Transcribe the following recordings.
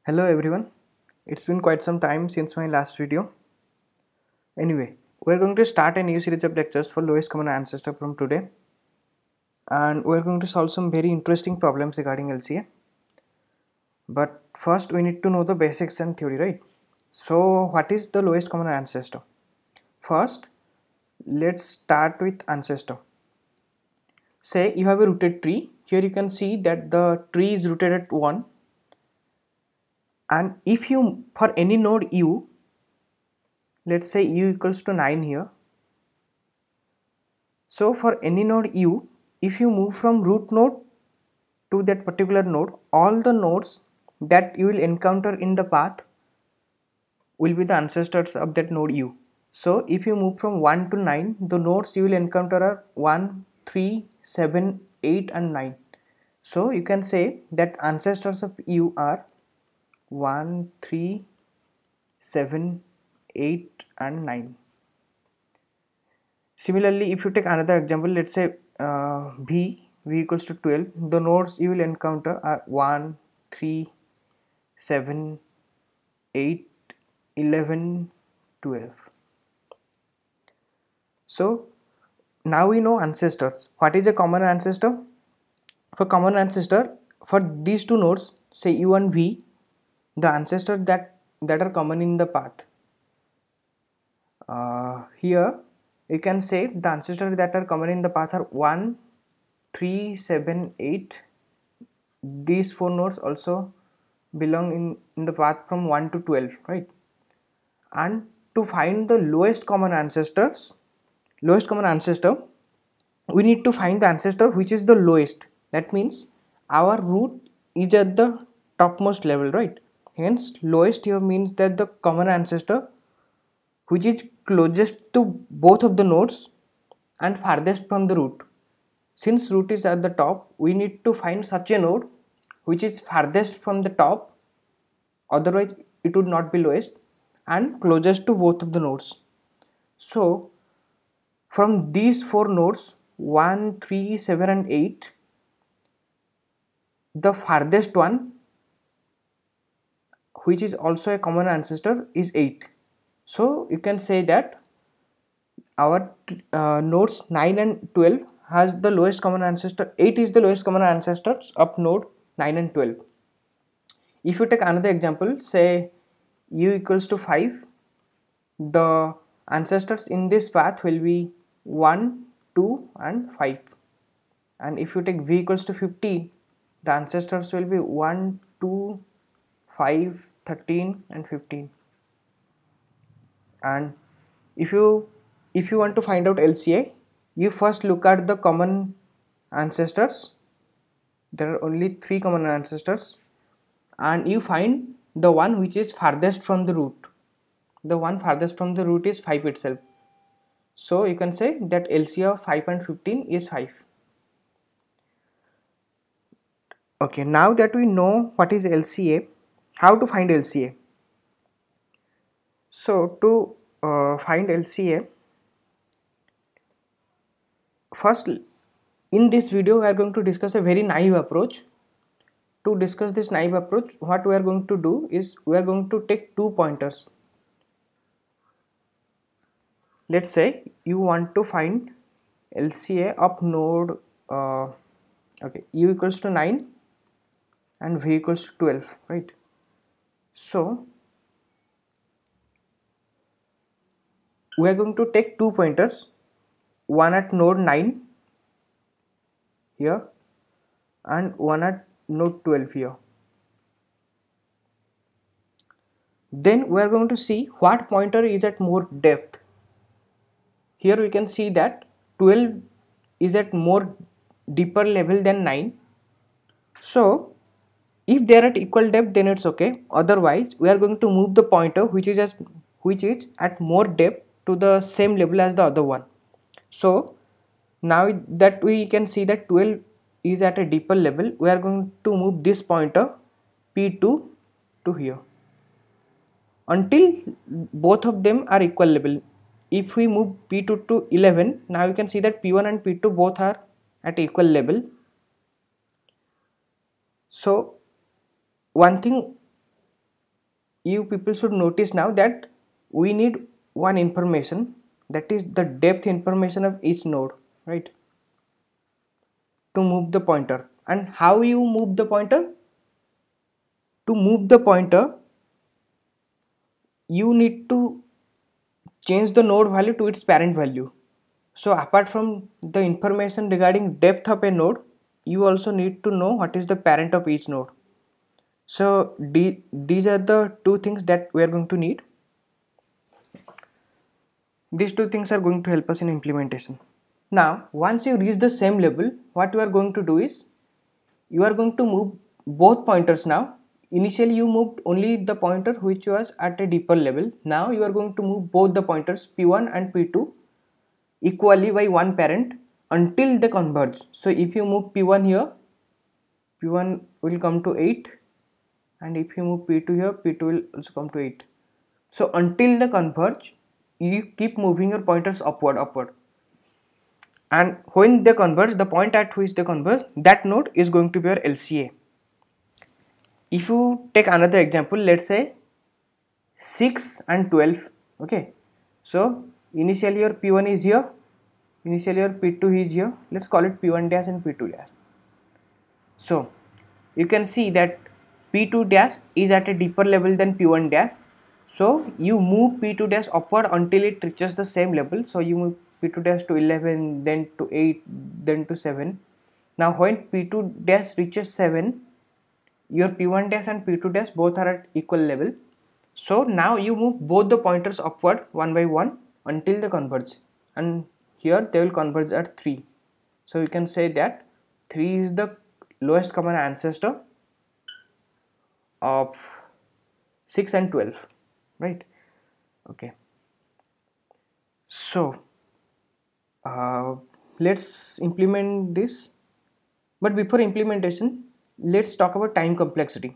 Hello everyone, it's been quite some time since my last video. Anyway, we're going to start a new series of lectures for lowest common ancestor from today, and we're going to solve some very interesting problems regarding LCA. But first we need to know the basics and theory, right? So what is the lowest common ancestor? First, let's start with ancestor. Say you have a rooted tree. Here you can see that the tree is rooted at 1, and if you, for any node u, let's say u equals to 9 here. So for any node u, if you move from root node to that particular node, all the nodes that you will encounter in the path will be the ancestors of that node u. So if you move from 1 to 9, the nodes you will encounter are 1, 3, 7, 8 and 9. So you can say that ancestors of u are 1, 3, 7, 8 and 9. Similarly, if you take another example, let's say v equals to 12, the nodes you will encounter are 1, 3, 7, 8, 11, 12. So now we know ancestors. What is a common ancestor? For common ancestor, for these two nodes, say u and v, the ancestors that are common in the path. Here you can say the ancestors that are common in the path are 1, 3, 7, 8. These four nodes also belong in the path from 1 to 12, right? And to find the lowest common ancestor, we need to find the ancestor which is the lowest. That means our root is at the topmost level, right? Hence lowest here means that the common ancestor which is closest to both of the nodes and farthest from the root. Since root is at the top, we need to find such a node which is farthest from the top, otherwise it would not be lowest, and closest to both of the nodes. So from these four nodes 1, 3, 7 and 8, the farthest one, which is also a common ancestor, is 8. So you can say that our nodes 9 and 12 has the lowest common ancestor. 8 is the lowest common ancestors of node 9 and 12. If you take another example, say u equals to 5, the ancestors in this path will be 1, 2 and 5. And if you take v equals to 15, the ancestors will be 1, 2, 5, 13 and 15. And if you want to find out LCA, you first look at the common ancestors. There are only 3 common ancestors, and you find the one which is farthest from the root. The one farthest from the root is 5 itself. So you can say that LCA of 5 and 15 is 5. Okay, now that we know what is LCA, how to find LCA? So to find LCA, first in this video we are going to discuss a very naive approach. To discuss this naive approach, what we are going to do is we are going to take 2 pointers. Let's say you want to find LCA of node u equals to 9 and v equals to 12, right? So we are going to take 2 pointers, one at node 9 here and one at node 12 here. Then we are going to see what pointer is at more depth. Here we can see that 12 is at more deeper level than 9. So if they are at equal depth, then it's okay. Otherwise we are going to move the pointer which is at more depth to the same level as the other one. So now that we can see that 12 is at a deeper level, we are going to move this pointer P2 to here until both of them are equal level. If we move P2 to 11, now you can see that P1 and P2 both are at equal level. So one thing you people should notice now that we need one information, that is the depth information of each node, right, to move the pointer. And how you move the pointer? To move the pointer, you need to change the node value to its parent value. So apart from the information regarding depth of a node, you also need to know what is the parent of each node. So these are the two things that we are going to need. These two things are going to help us in implementation. Now once you reach the same level, what you are going to do is you are going to move both pointers now. Initially you moved only the pointer which was at a deeper level. Now you are going to move both the pointers P1 and P2 equally by one parent until they converge. So if you move P1 here, P1 will come to 8, and if you move P2 here, P2 will also come to 8. So until they converge, you keep moving your pointers upward, and when they converge, the point at which they converge, that node is going to be your LCA. If you take another example, let's say 6 and 12, okay, so initially your P1 is here, initially your P2 is here, let's call it P1 dash and P2 dash. So you can see that P2 dash is at a deeper level than P1 dash, so you move P2 dash upward until it reaches the same level. So you move P2 dash to 11, then to 8, then to 7. Now when P2 dash reaches 7, your P1 dash and P2 dash both are at equal level. So now you move both the pointers upward one by one until they converge, and here they will converge at 3. So you can say that 3 is the lowest common ancestor of 6 and 12, right? Okay, so let's implement this, but before implementation, let's talk about time complexity.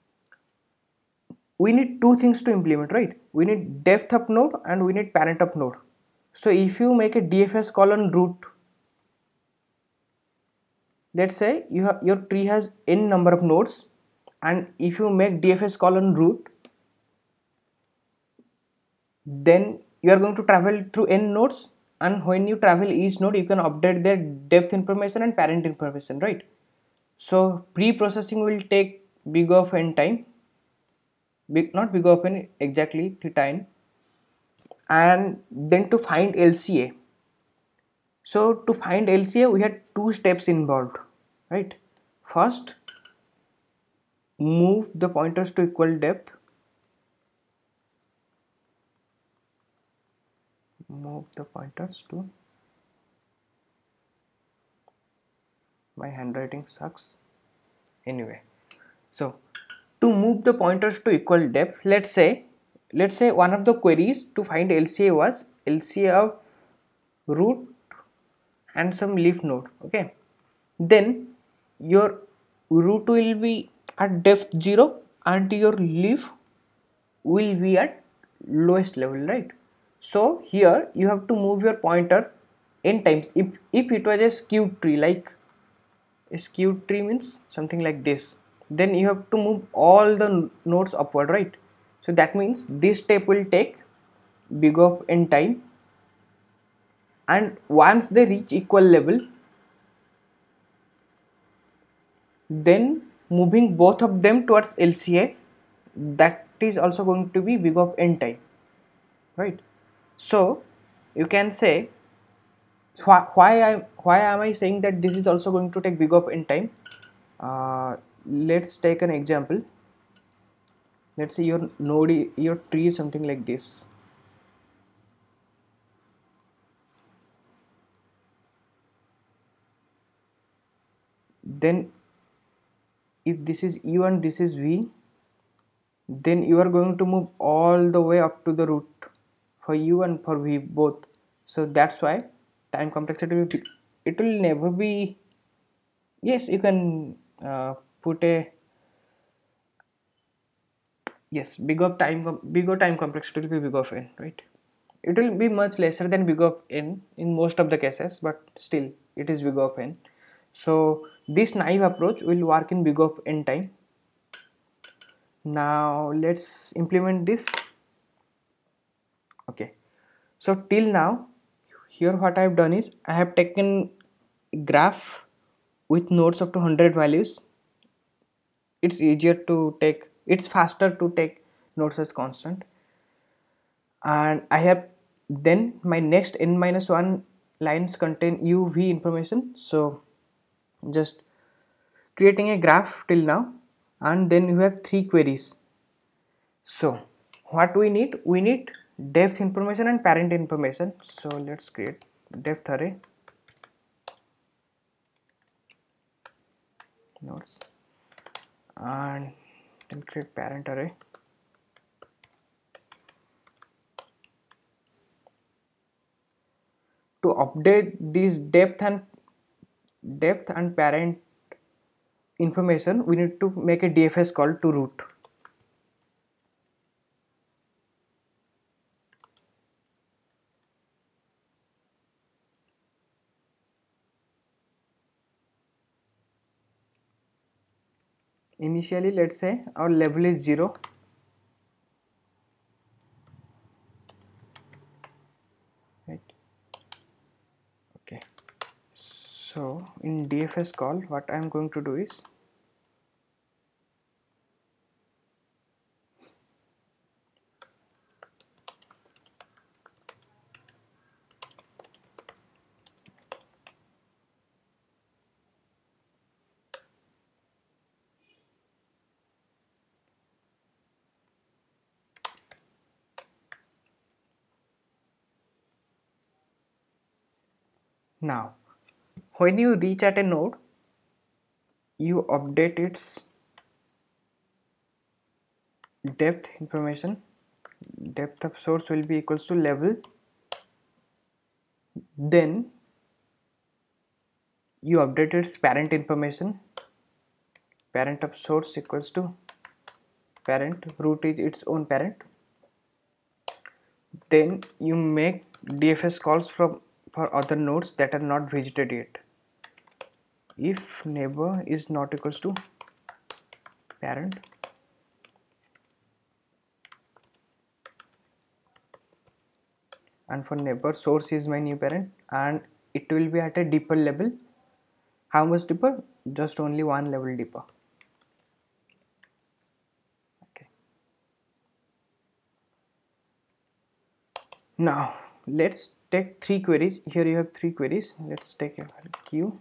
We need two things to implement, right? We need depth of node and we need parent of node. So if you make a DFS call on root, let's say your tree has n number of nodes, and if you make DFS call on root, then you are going to travel through n nodes, and when you travel each node, you can update their depth information and parent information, right? So pre-processing will take big of n time, not big of n, exactly theta n, and then to find LCA. So to find LCA, we had two steps involved, right? First, move the pointers to equal depth. Move the pointers to, my handwriting sucks. Anyway, so to move the pointers to equal depth, let's say one of the queries to find LCA was LCA of root and some leaf node, okay, then your root will be at depth 0 and your leaf will be at lowest level, right? So here you have to move your pointer n times. If it was a skewed tree, like a skewed tree means something like this, then you have to move all the nodes upward, right? So that means this step will take big of n time, and once they reach equal level, then moving both of them towards LCA, that is also going to be big of n time, right? So you can say, why am I saying that this is also going to take big of n time? Let's take an example. Let's say your node, your tree is something like this. Then if this is U and this is V, then you are going to move all the way up to the root for U and for V both. So that's why time complexity will be, it will never be, yes, you can put a, yes, bigger time complexity will be big of n, right? It will be much lesser than big of n in most of the cases, but still it is big of n. So this naive approach will work in big of n time. Now let's implement this. Okay, so till now here what I have done is I have taken graph with nodes up to 100 values. It's easier to take, it's faster to take nodes as constant, and I have, then my next n minus 1 lines contain uv information. So just creating a graph till now, and then you have 3 queries. So what we need depth information and parent information. So let's create depth array nodes, and then create parent array. To update these depth and parent information, we need to make a DFS call to root. Initially let's say our level is 0. Right. Okay, so in DFS call what I am going to do is now when you reach at a node, you update its depth information. Depth of source will be equals to level, then you update its parent information. Parent of source equals to parent, root is its own parent. Then you make DFS calls for other nodes that are not visited yet. If neighbor is not equals to parent, and for neighbor source is my new parent, and it will be at a deeper level. How much deeper? Just only one level deeper. Okay. Now let's take 3 queries. Here you have 3 queries. Let's take a queue.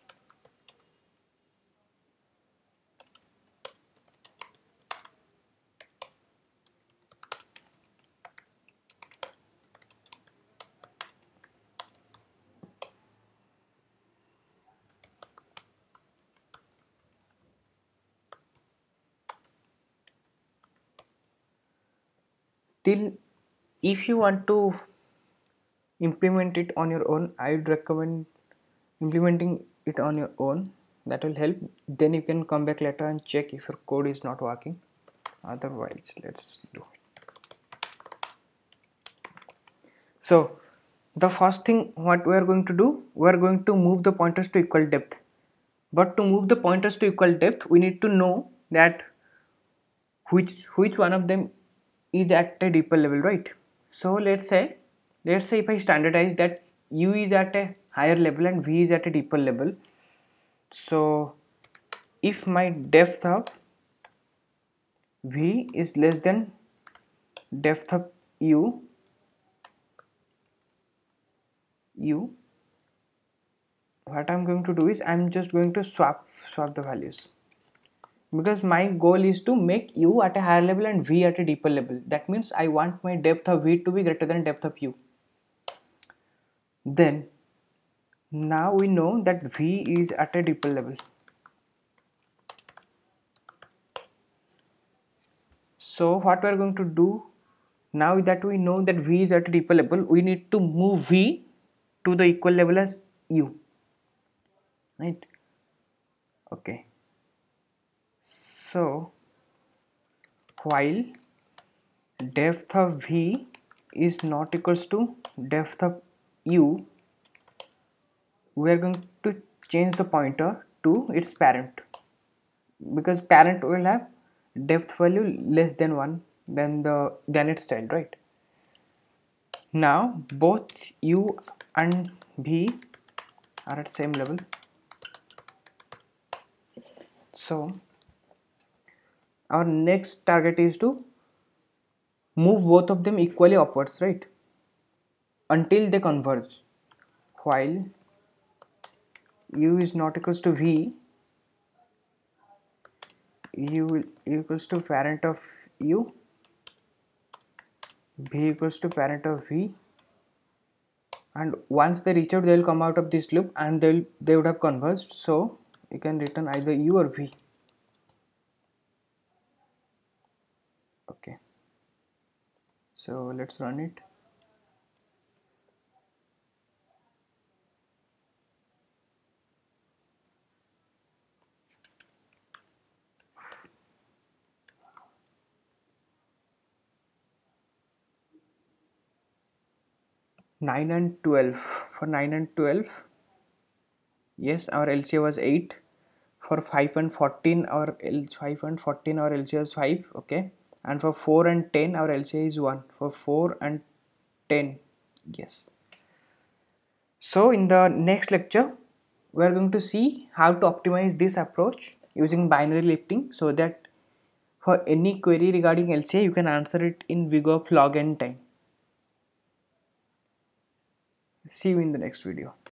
Till if you want to implement it on your own, I would recommend implementing it on your own. That will help. Then you can come back later and check if your code is not working. Otherwise let's do it. So the first thing what we are going to do, we are going to move the pointers to equal depth. But to move the pointers to equal depth, we need to know that which one of them is at a deeper level, right? So let's say if I standardize that u is at a higher level and v is at a deeper level. So if my depth of v is less than depth of u, what I'm going to do is I'm just going to swap the values, because my goal is to make u at a higher level and v at a deeper level. That means I want my depth of v to be greater than depth of u. Then now we know that v is at a deeper level. So what we are going to do now that we know that v is at a deeper level, we need to move v to the equal level as u, right? Okay, so while depth of v is not equals to depth of u, we are going to change the pointer to its parent, because parent will have depth value less than 1 than its child, right? Now both u and v are at same level, so our next target is to move both of them equally upwards, right, until they converge. While u is not equals to v, u equals to parent of u, v equals to parent of v, and once they reach out, they will come out of this loop and they would have converged. So you can return either u or v. Okay, so let's run it. Nine and 12. For 9 and 12, yes, our LCA was 8. For 5 and 14, our 5 and 14 our LCA is 5. Okay, and for 4 and 10 our LCA is 1. For 4 and 10, yes. So in the next lecture we are going to see how to optimize this approach using binary lifting, so that for any query regarding LCA you can answer it in VIGO of log n time. See you in the next video.